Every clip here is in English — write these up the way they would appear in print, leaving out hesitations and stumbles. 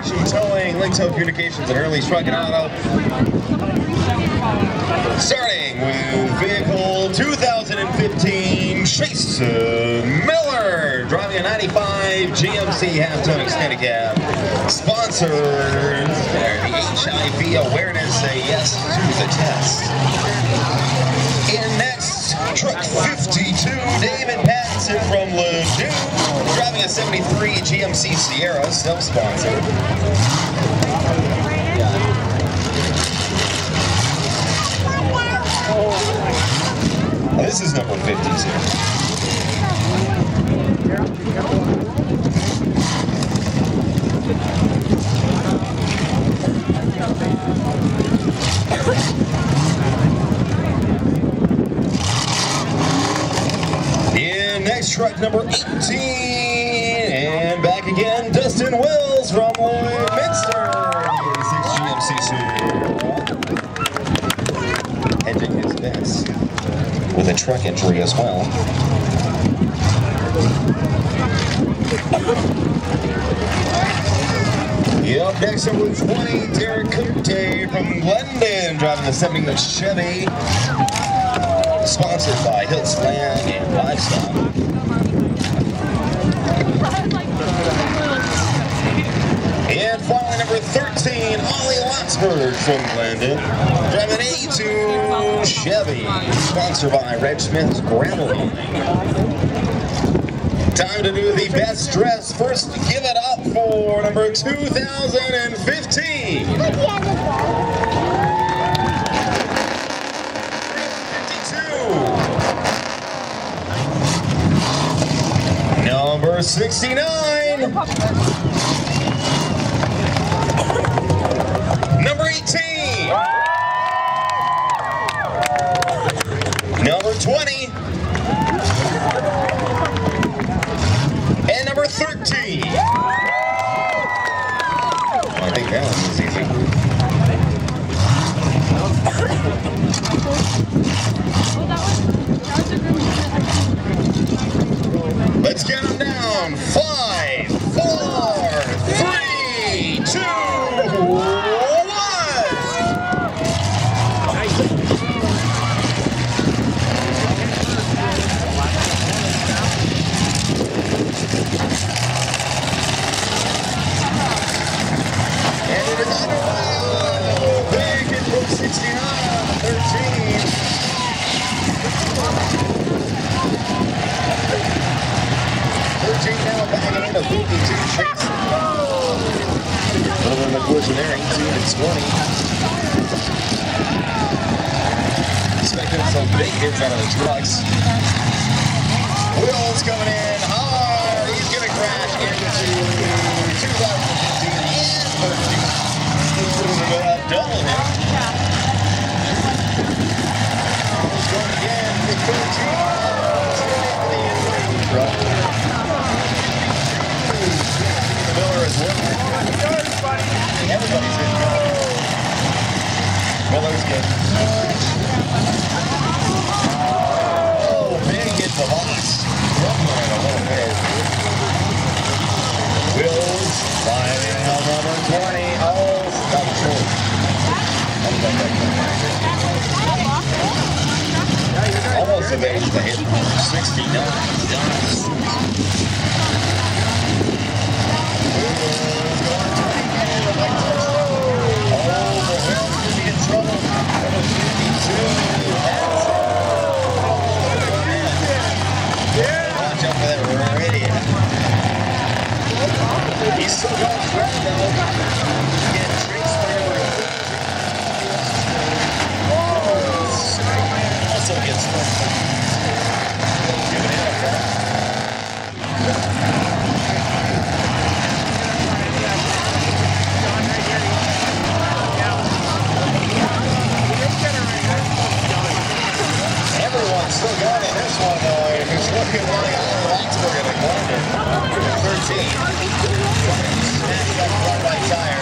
Action Towing, Link Tow Communications, and Early's Truck and Auto. Starting with vehicle 2015 Chase Miller, driving a 95 GMC half-ton extended cab. Sponsored the HIV awareness, say yes to the test. In next, truck 52, David Pattinson from Ladue, driving a 73 GMC Sierra, self-sponsored. This is number 52. In next truck number 18, and back again, Dustin Wills from Lloydminster, 86 GMC Subaru. Hedging his best with a truck entry as well. Up next, number 20, Derek Cote from Glendon, driving the 70 Chevy, sponsored by Hiltz Land and Livestock. And finally, number 13, Ollie Lotsberg from Glendon, driving an 82 Chevy, sponsored by Reg Smith's Gravel Line. Time to do the best dress. First, give it up for number 2015. 52. Number 69. Number 18. Number 20. And number 13. I think that one was easy. Let's get them down. 5, 4, 3, 2, 1. Now back into 52 Chase. A little bit of a collision there, 18 and 20. Expecting some big hits out of the trucks. Will's coming in hard. He's going to crash into 2015 and 13. Double hit. He's going again with 13. Miller is working. Everybody's in. Miller's good. Oh, big hit the box. Rumbling a little bit. Wills flying on number 20. Oh, that was short. Almost evaded the hit. 69. He's still going straight though. Again, Trace Miller. Also gets Everyone's still going in this one though. It's looking like Lotsberg at the corner. 13. Smashed up front right tire.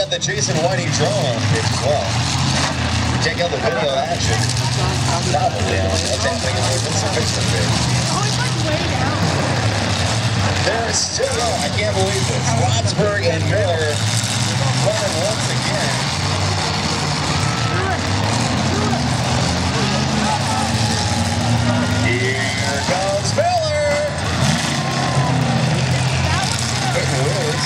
got the Jason Whitey drone pitch as well. Check out the video action. Probably on what's happening in the Vincent pitch. Oh, it's like way down. There is still, I can't believe this. Lotsberg and Miller running once again. Here comes Miller. It was.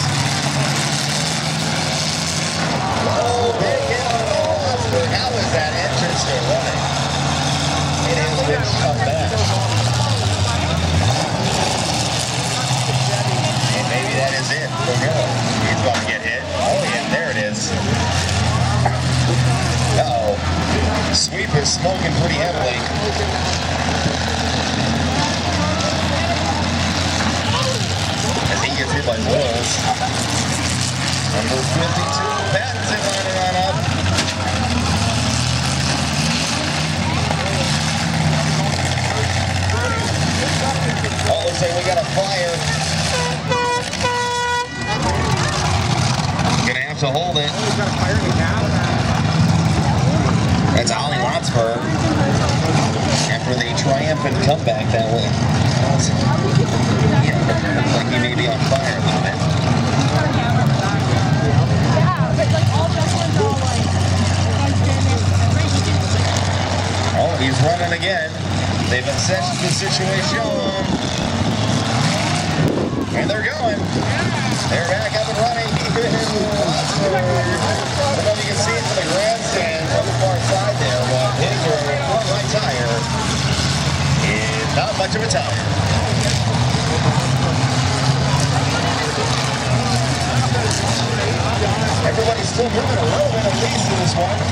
Oh, big hit on Lotsberg. How is that entrance still running? It has been come back. And maybe that is it for Miller. He's about to get hit. Oh yeah, there it is. Uh-oh. Sweep is smoking pretty heavily. As he gets hit by Wills. Number 52, Pattinson lining on up. Oh, looks like we got a fire. Gonna have to hold it. That's Ollie Lotsberg after the triumphant comeback that way. Yeah, looks like he may be on fire a little bit. Yeah, but like all the ones are like Oh, he's running again. They've assessed the situation. And they're going. They're back up and running. I don't know if you can see it from the grandstand from the far side there, but his front right tire is not much of a tire. Everybody's still moving a little bit at least in this one.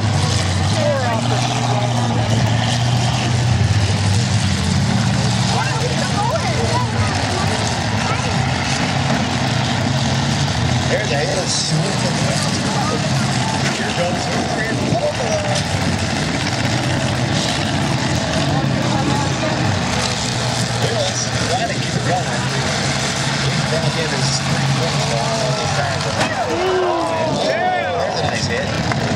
There's a hit of swooping. Here goes Adrian Pomelo. Wills trying to keep it going. He's trying to get his there's a nice hit.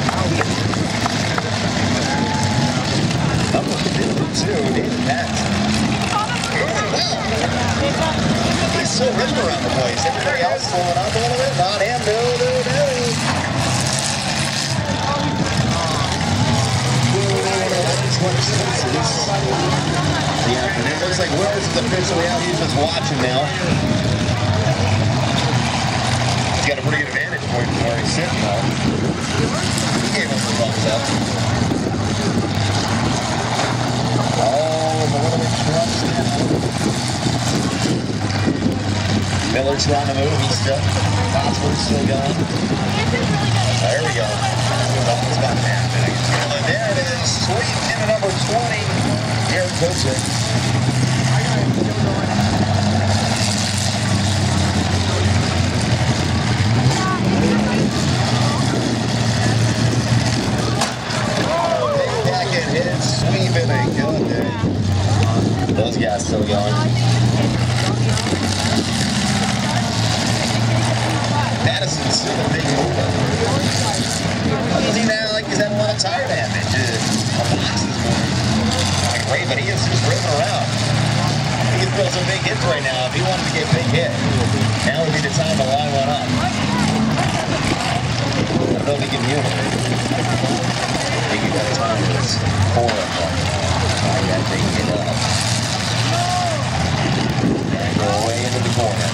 Number 52, David Pattinson. He's so ripped around the place. Everybody else slowing up a little bit. Not him. No. Yeah, and it looks like Wills is officially out. He's just watching now. He's got a pretty good vantage point from where he's sitting though. He gave us a thumbs up. Oh, the little bit trucks now. Miller's trying to move. He's still. Lotsberg's still going. There we go. Something's about to happen. And there it is. Sweet into number 20. Garrett Kosick. Big packet hit. Sweeping and good day. Those guys still going. Pattinson's still a big mover. He's even like he's had a lot of tire damage. Not great, but he is just ripping around. He can throw some big hits right now if he wanted to get big hit. Now would be the time to line one up. I don't know if he can mute it. I think he got time with his core up there. I got to take it up. And go away into the corner.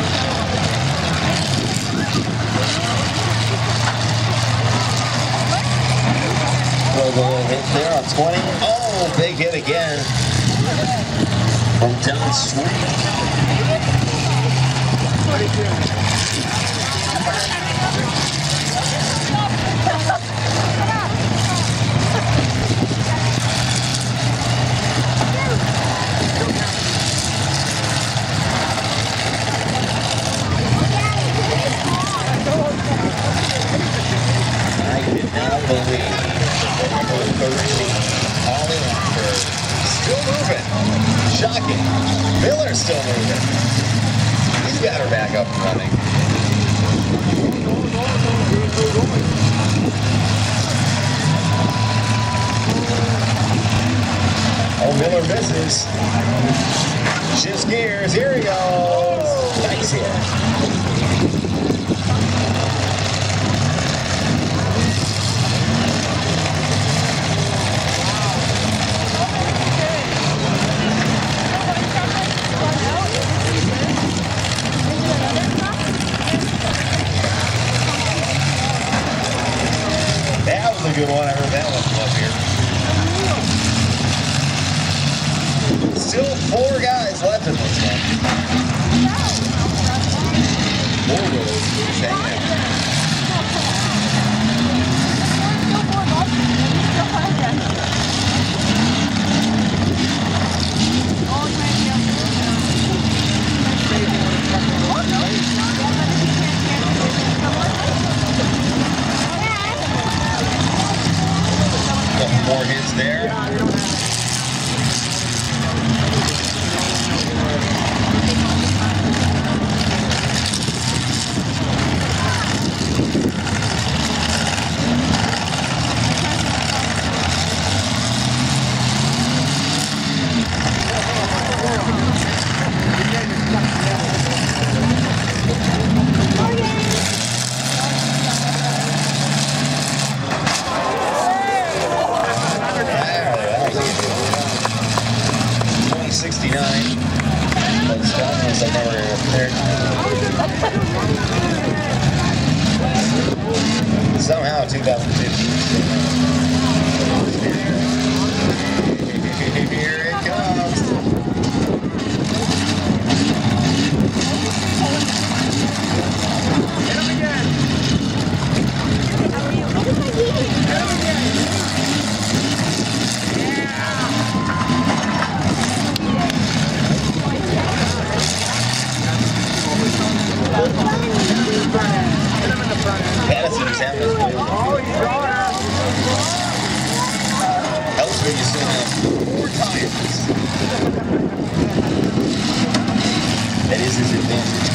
Little hit there on 20. Oh, big hit again from Don Sweet. I did not believe. Ollie Lotsberg still moving. Shocking. Miller's still moving. He's got her back up and running. Miller misses. Shifts gears. Here he goes. Nice hit. That was a good one. I heard that one from up here. Still 4 guys left in this one. 4 goals. Hanging out. Couple more hits there. Somehow 2015. Here it comes. Get him again. Get him again. Madison's having his way. Helps when you see him 4 times. That is his advantage.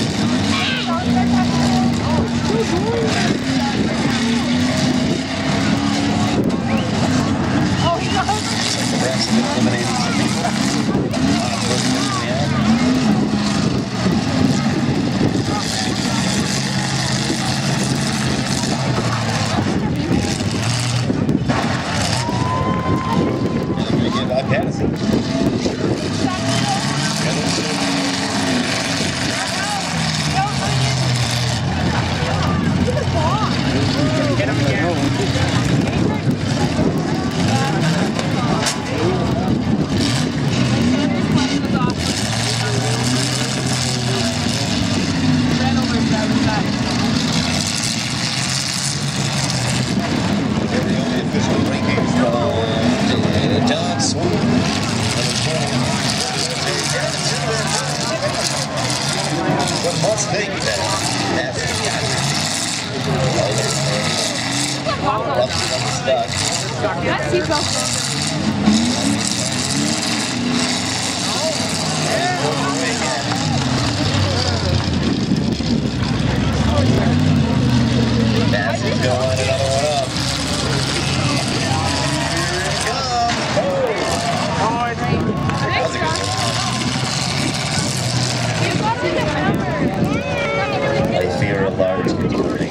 Oh, he goes. Perhaps eliminating some people. Madison. Get him again. Let's think that. Massey's gonna line another one up. That's a good one. I fear a large majority.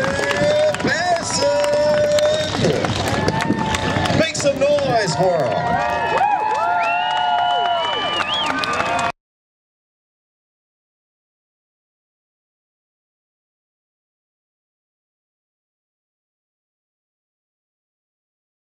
Make some noise for him.